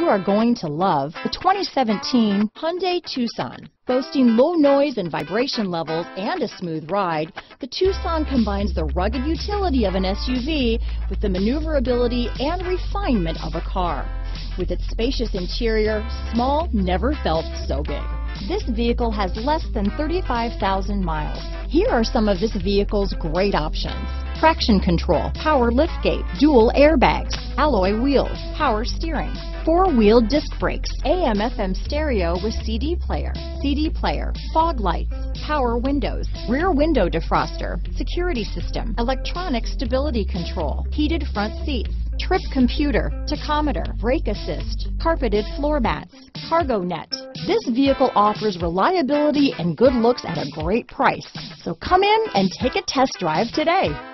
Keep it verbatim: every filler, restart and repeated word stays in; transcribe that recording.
are going to love the twenty seventeen Hyundai Tucson. Boasting low noise and vibration levels and a smooth ride, the Tucson combines the rugged utility of an S U V with the maneuverability and refinement of a car. With its spacious interior, small never felt so big. This vehicle has less than thirty-five thousand miles. Here are some of this vehicle's great options: traction control, power liftgate, dual airbags, alloy wheels, power steering, four-wheel disc brakes, A M F M stereo with C D player, C D player, fog lights, power windows, rear window defroster, security system, electronic stability control, heated front seats, trip computer, tachometer, brake assist, carpeted floor mats, cargo net. This vehicle offers reliability and good looks at a great price. So come in and take a test drive today.